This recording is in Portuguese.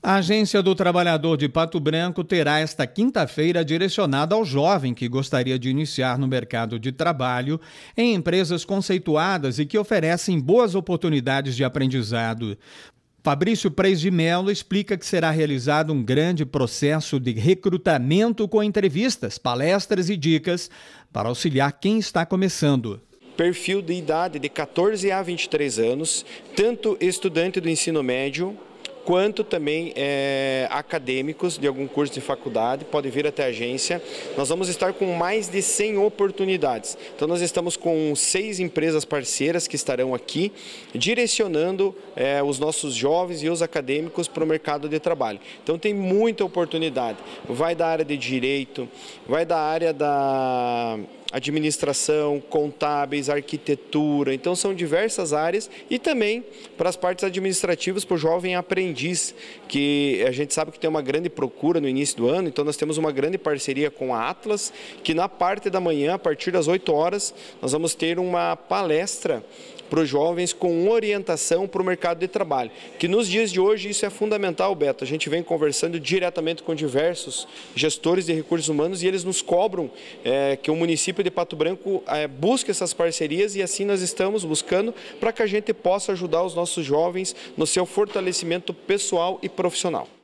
A Agência do Trabalhador de Pato Branco terá esta quinta-feira direcionada ao jovem que gostaria de iniciar no mercado de trabalho em empresas conceituadas e que oferecem boas oportunidades de aprendizado. Fabrício Preis de Mello explica que será realizado um grande processo de recrutamento com entrevistas, palestras e dicas para auxiliar quem está começando. Perfil de idade de 14 a 23 anos, tanto estudante do ensino médio, quanto também acadêmicos de algum curso de faculdade, pode vir até a agência. Nós vamos estar com mais de 100 oportunidades. Então nós estamos com 6 empresas parceiras que estarão aqui, direcionando os nossos jovens e os acadêmicos para o mercado de trabalho. Então tem muita oportunidade. Vai da área de direito, vai da área da administração, contábeis, arquitetura, então são diversas áreas e também para as partes administrativas para o jovem aprendiz, que a gente sabe que tem uma grande procura no início do ano, então nós temos uma grande parceria com a Atlas, que na parte da manhã, a partir das 8 horas, nós vamos ter uma palestra para os jovens com orientação para o mercado de trabalho, que nos dias de hoje isso é fundamental, Beto. A gente vem conversando diretamente com diversos gestores de recursos humanos e eles nos cobram que o município de Pato Branco busque essas parcerias e assim nós estamos buscando para que a gente possa ajudar os nossos jovens no seu fortalecimento pessoal e profissional.